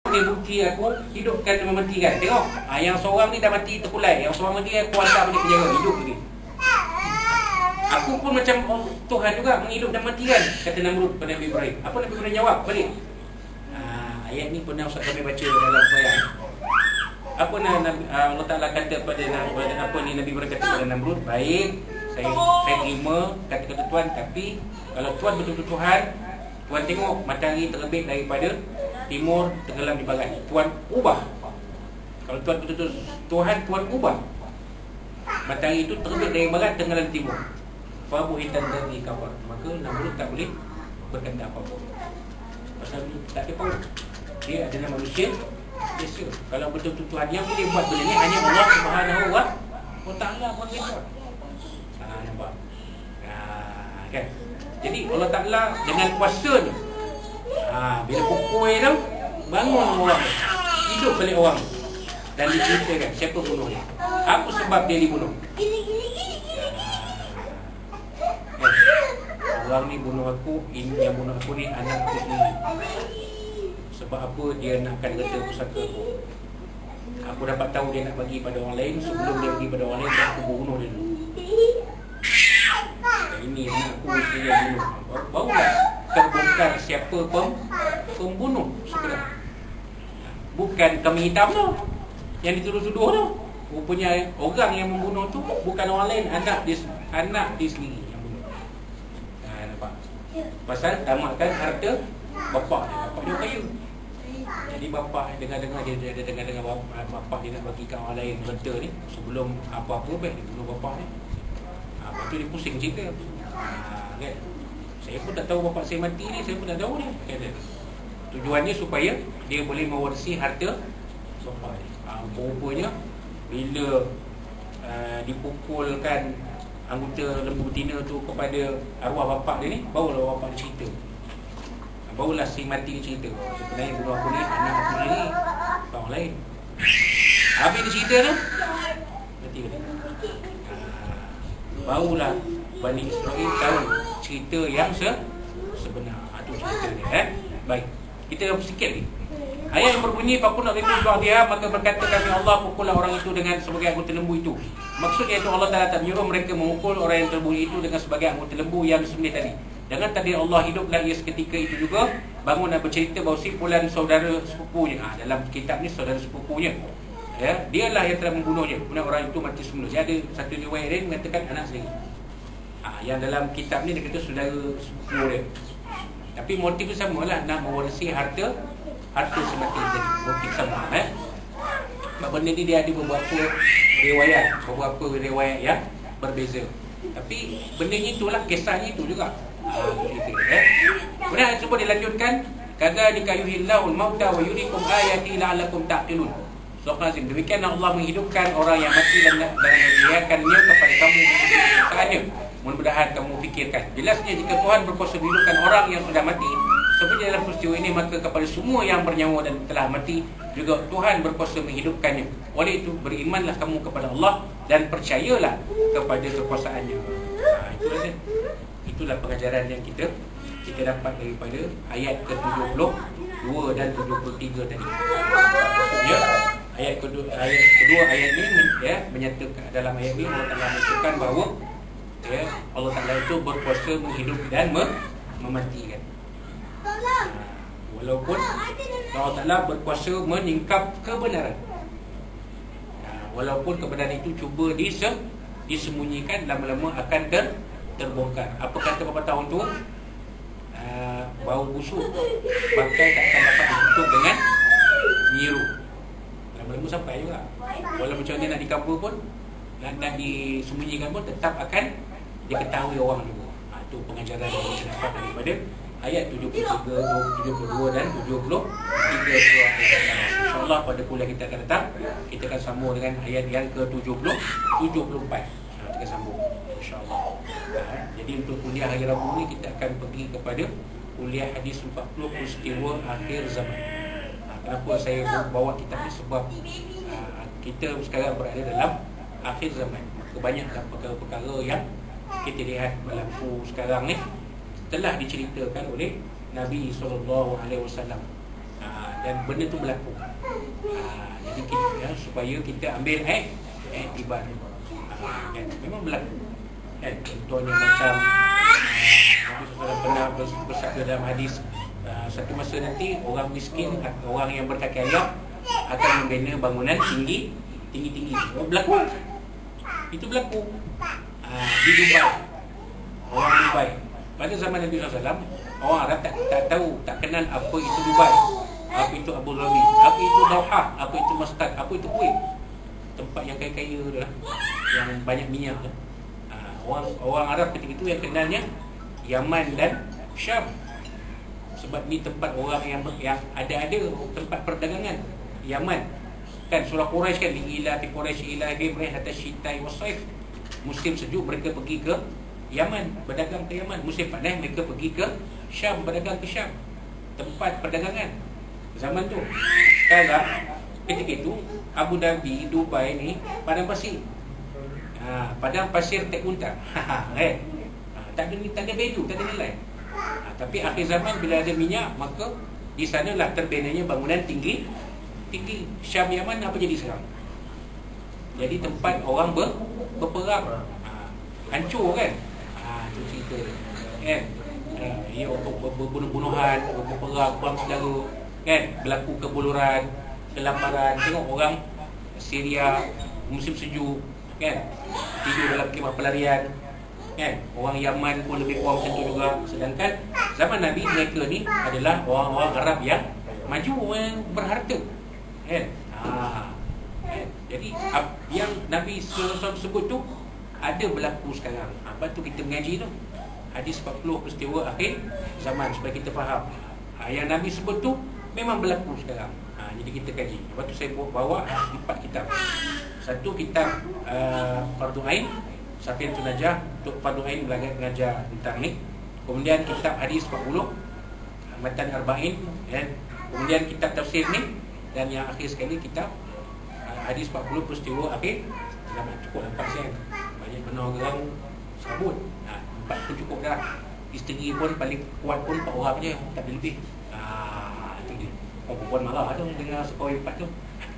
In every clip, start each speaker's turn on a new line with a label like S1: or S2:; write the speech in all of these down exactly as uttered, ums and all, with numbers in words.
S1: panggil bukti aku hidupkan dan mematikan. Tengok, ha, yang seorang ni dah mati terkulai, yang seorang lagi aku hantar balik penjara, hidup lagi. Aku pun macam oh, Tuhan juga menghidup dan matikan, kata Namrud pada Nabi Ibrahim. Apa Nabi Ibrahim jawab balik? Ha, ayat ni pernah Ustaz kami baca dalam sembahyang. Apa nak Allah Taala kata pada apa ni Nabi Ibrahim kata pada Namrud? Baik, saya saya terima kata-kata Tuhan, tapi kalau Tuhan betul-betul Tuhan, Tuhan tengok matahari terbit daripada timur, tenggelam di barat. Tuhan ubah. Kalau Tuhan betul-betul Tuhan, Tuhan ubah. Matahari itu terbit dari barat, tenggelam di timur. Fabu hitam dari kafar. Maka Namrud tak boleh berkata apa-apa. Pasal tak ada power. Dia adalah manusia biasa. Kalau betul-betul Tuhan yang boleh buat benda ni hanya Allah Subhanahu wa Taala buat kita. Ha, nampak? Ha, kan? Jadi Allah Taala dengan kuasanya, ha, bila pukul tu bangun orang, hidup balik orang, dan diceritakan siapa bunuh dia, apa sebab dia dibunuh. Ya, orang ni bunuh aku, ini yang bunuh aku ni anak aku sendiri. Sebab apa dia nakkan reta pusaka aku. Aku dapat tahu dia nak bagi pada orang lain, sebelum dia bagi pada orang lain aku bunuh dia dulu. Ini anak aku sendiri yang bunuh. Barulah terbongkar siapa pem, pembunuh sebenarnya. Bukan kami hitam tu yang dituduh-tuduh tu. Rupanya orang yang membunuh tu bukan orang lain, anak dia, anak dia sendiri yang bunuh. Ha, nampak? Pasal tamatkan harta bapak dia. Bapak dia kaya. Jadi bapak dengar-dengar dia ada dengar-dengar bapak, bapak dia nak bagikan orang lain harta ni, sebelum apa-apa baik dia bunuh bapak ni. Ha, lepas tu dia pusing cerita. Ha, kan? Saya pun tak tahu bapak saya mati ni, saya pun tak tahu ni. Kata. Tujuannya supaya dia boleh mewarisi harta bapak dia. Ha, rupanya bila uh, dipukulkan anggota lembu betina tu kepada arwah bapak dia ni, barulah bapak dia cerita. Barulah si mati cerita, sebenarnya bunuh aku ni anak aku ni, orang lain. Habis dia cerita tu mati balik. Ha, barulah Bani Israel tahu cerita yang se sebenar. Itu cerita dia. Eh? Baik, kita sikit lagi. Ayat yang berbunyi fakun ribu dia, maka berkata kami Allah pukullah orang itu dengan sebagai anggota lembu itu. Maksudnya itu Allah Taala tak menyuruh mereka memukul orang yang terbunyi itu dengan sebagai anggota lembu yang disembelih tadi. Dengan tadi Allah hiduplah ia seketika itu juga, bangun dan bercerita bahawa si fulan saudara sepupunya. Ha, dalam kitab ni saudara sepupunya. Ya, dialah yang telah membunuhnya. Kemudian orang itu mati semula. Jadi ada satu riwayat lain mengatakan anak sendiri. Ha, yang dalam kitab ni dia kata saudara sepupu dia. Tapi motif samalah, nak mewarisi harta harta semati tadi. Motif sama, eh. Sebab benda ni dia ada beberapa riwayat, beberapa riwayat yang berbeza. Tapi benda itulah, kisahnya itu juga. Ha, itu eh. Kemudian cuba dilanjutkan, kadzalika yuhillahu al-mauta wa yuriikum ayati la'allakum taqilun. Surah Nazim. Demikian Allah menghidupkan orang yang mati dan menyiarkannya kepada kamu kesukaannya. Mudah-mudahan kamu fikirkan. Jelasnya jika Tuhan berkuasa menghidupkan orang yang sudah mati, seperti dalam peristiwa ini, maka kepada semua yang bernyawa dan telah mati juga Tuhan berkuasa menghidupkannya. Oleh itu berimanlah kamu kepada Allah dan percayalah kepada kekuasaannya. Ha, itulah dia. Itulah pengajaran yang kita kita dapat daripada ayat ke tujuh puluh dua dan tujuh puluh tiga tadi. Maksudnya ayat kedua, ayat kedua ayat ni ya, menyatakan dalam ayat ni Allah Taala menyatakan bahawa ya, Allah Taala itu berkuasa menghidupkan dan mematikan. Ha, walaupun Allah Taala berkuasa menyingkap kebenaran. Ha, walaupun kebenaran itu cuba dise, disembunyikan, lama-lama akan ter terbongkar. Apa kata bapa tahun tu? Uh, bau busuk bangkai tak akan dapat ditutup dengan nyiru. Lama-lama sampai juga. Walau macam mana nak dikabur pun, nak, nak disembunyikan pun, tetap akan diketahui orang juga. Ha, itu pengajaran yang kita dapat daripada ayat tujuh puluh tiga, tujuh puluh dua dan tujuh puluh tiga surah Al-Baqarah. InsyaAllah pada kuliah kita akan datang, kita akan sambung dengan ayat yang ke tujuh puluh, tujuh puluh empat. Ha, kita sambung InsyaAllah. Ha, jadi untuk kuliah hari Rabu ni kita akan pergi kepada kuliah hadis empat puluh peristiwa akhir zaman. Ha, kenapa saya bawa kitab ni? Sebab ha, kita sekarang berada dalam akhir zaman. Kebanyakan perkara-perkara yang kita lihat berlaku sekarang ni telah diceritakan oleh Nabi sallallahu alaihi wasallam. Ha, dan benda tu berlaku. Ha, jadi kita, ya, supaya kita ambil eh iktibar. Ha, kan? Memang berlaku. Kan? Contohnya macam Nabi sallallahu alaihi wasallam pernah bersabda dalam hadis, uh, satu masa nanti orang miskin, orang yang berkaki ayam akan membina bangunan tinggi tinggi-tinggi. Oh, berlaku. Itu berlaku. Uh, di Dubai. Orang Dubai. Pada zaman Nabi sallallahu alaihi wasallam, orang Arab tak, tak tahu, tak kenal apa itu Dubai, apa itu Abu Dhabi, apa itu Doha, apa itu Muscat, apa itu Kuwait. Tempat yang kaya-kaya tu lah, yang banyak minyak tu. Uh, orang orang Arab ketika itu yang kenalnya Yaman dan Syam. Sebab ni tempat orang yang yang ada-ada tempat perdagangan. Yaman. Kan surah Quraisy kan, ila fi Quraisy ila ghairi hatta syitai wasaif. Musim sejuk mereka pergi ke Yaman, berdagang ke Yaman. Musim panas mereka pergi ke Syam, berdagang ke Syam. Tempat perdagangan zaman tu. Sekarang ketika itu Abu Dhabi, Dubai ni padang pasir. Ha, padang pasir tek unta. eh. Ha, tak ada tak ada value, tak ada nilai. Ha, tapi akhir zaman bila ada minyak, maka di sanalah terbinanya bangunan tinggi tinggi. Syam, Yaman apa jadi sekarang? Jadi tempat orang ber, berperang. Ha, hancur kan? Ha, tu cerita kan. Ha, ia berbunuh-bunuhan, berperang, perang saudara kan, berlaku kebuluran, kelaparan. Tengok orang Syria musim sejuk kan, tidur dalam kemah pelarian kan. Orang Yaman pun lebih kurang macam tu juga. Sedangkan zaman Nabi, mereka ni adalah orang-orang Arab yang maju, yang berharta kan. Ha, kan? Jadi yang Nabi sallallahu alaihi wasallam sebut tu ada berlaku sekarang. Ha, lepas tu kita mengaji tu hadis empat puluh peristiwa akhir zaman supaya kita faham. Ha, yang Nabi sebut tu memang berlaku sekarang. Ha, jadi kita kaji. Lepas tu saya bawa empat kitab. Satu kitab uh, Fardu Ain, Safiatul Najah, untuk Fardu Ain belajar mengajar tentang ni. Kemudian kitab hadis empat puluh, Matan Arba'in, kan? Kemudian kitab tafsir ni, dan yang akhir sekali kitab uh, hadis empat puluh peristiwa akhir zaman. Cukup empat sen. Banyak mana orang sabut. Ha, empat pun cukup dah. Isteri pun paling kuat pun empat orang je, tak ada lebih. Ah, itu dia. Oh, perempuan marah tu dengan skor empat tu.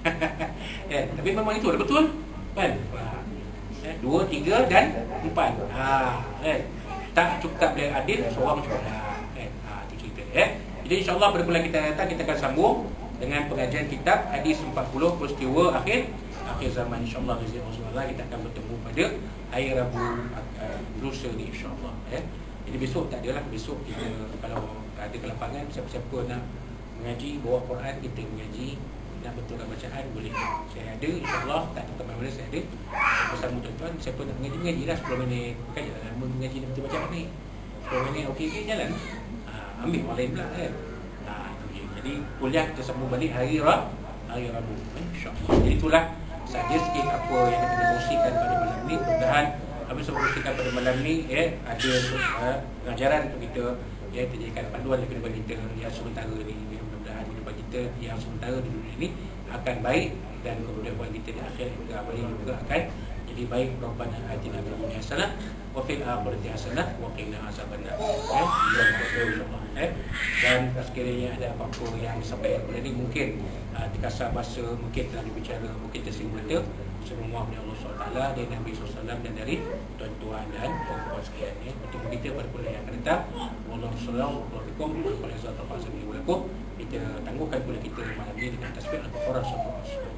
S1: Ya, tapi memang itu ada betul kan? Eh, dua, tiga dan empat. Ha, kan? Tak cukup, tak boleh adil, seorang cukup dah. Kan? Ha, itu cerita ya. Jadi insya-Allah pada bulan kita datang kita akan sambung dengan pengajian kitab hadis empat puluh peristiwa akhir akhir zaman. Insya-Allah Bismillah kita akan bertemu pada hari Rabu uh, lusa ni insya-Allah ya. Jadi besok tak adalah, besok kita kalau ada kelapangan, siapa-siapa nak mengaji, bawa Quran, kita mengaji, nak betulkan bacaan boleh. Saya ada insya-Allah, tak tahu ke mana saya ada. Bersama tuan-tuan, siapa nak mengaji, mengajilah sepuluh minit. Bukan je lama mengaji dan betul bacaan ni. sepuluh minit okey ke jalan. Ha, ambil orang lain pula kan. Ha, itu je. Jadi kuliah kita sambung balik hari Rabu, hari Rabu insya-Allah. Jadi itulah saja sikit apa yang kita kongsikan pada malam ni. Mudah-mudahan habis kongsikan pada malam ni ya, ada uh, pengajaran untuk kita ya, terjadikan panduan kepada kita yang sementara ni. Mudah-mudahan kehidupan kita yang sementara di dunia ini akan baik, dan kemudian kita di akhirat juga baik juga akan jadi baik. Rabbana atina fid dunya hasanah wa fil akhirati hasanah wa qina azabannar. Ya, insyaallah. Eh, dan sekiranya ada apa-apa yang disampaikan pada ini mungkin uh, terkasar bahasa, mungkin telah dibicara, mungkin tersinggung kata, semua dari Allah subhanahu wa taala, dari Nabi sallallahu alaihi wasallam, dan dari tuan-tuan dan puan-puan sekalian ya. Bertemu kita pada bulan yang akan datang. Wallahu sallallahu alaihi wasallam. Kita tangguhkan kuliah kita malam ini dengan tasbih al-Qur'an sallallahu.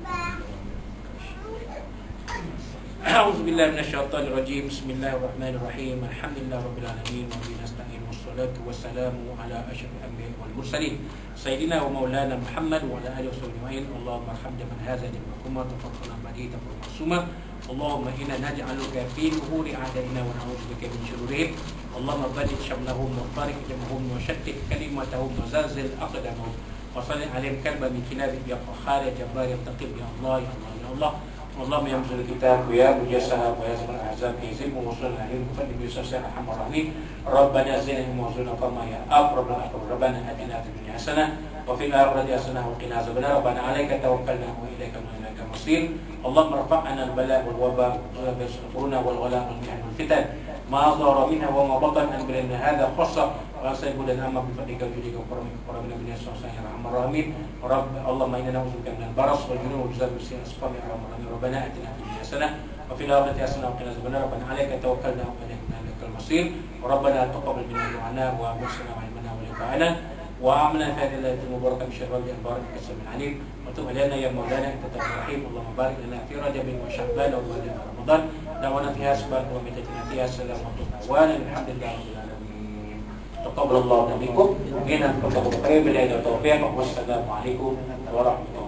S1: A'udzu billahi minasyaitonir rajim. Bismillahirrahmanirrahim. Alhamdulillahirabbil alamin wa bihi nasta'in wassalatu wassalamu ala asyrafil anbiya'i wal mursalin sayyidina wa maulana Muhammad wa ala alihi wasahbihi. Allahumma arhamna man hadha al-umma tafaddala madita wa masuma. Allahumma inna naj'aluka fi nuhuri a'daina wa na'udzubika min shururihim. Allahumma barik syamlahum wa barik jamhum wa shattit kalimatahum wa zalzil aqdamahum wa salli alaihim kalba min kilab ya qahhar ya jabbar ya taqib ya Allah ya Allah ya Allah. اللهم يا منزل الكتاب ويا مجسها ويا زمن الاحزاب في زلم وصلنا عليهم فضل بيسر ارحم الراحمين. ربنا زدهم وزنا فما يا اقرب الاقرب. ربنا اتنا في الدنيا حسنه وفي الاخره حسنه وقنا عذاب النار. ربنا عليك توكلنا واليك اليك المصير. اللهم ارفع عنا البلاء والوباء والكورونا والغلاء والمحن والفتن ما ظهر منها وما بطن. ان بلدنا هذا خاصه وأصل هدى الأمة بفضلك وجودك وكرمك وكرمنا من يسوع يا أرحم الراحمين رب اللهم إنا نعوذ بك من البرص والجنون والجزام والسيء الأسقام يا أرحم الراحمين ربنا آتنا في الدنيا حسنة وفي الآخرة حسنة وقنا عذاب النار ربنا عليك توكلنا وإليك المصير وربنا تقبل منا دعاءنا وأبصرنا وعلمنا ولقاءنا وأعملنا في هذه الليلة المباركة بشر ربي البارك كسر من عليم وتب علينا يا مولانا أنت تواب رحيم اللهم بارك لنا في رجب وشعبان وبلغنا رمضان دعوانا فيها سبحانه وميتتنا فيها السلام وطهوانا الحمد لله رب العالمين تقبل الله منكم إنا نتقبل خير بالله والتوفيق والسلام عليكم ورحمة الله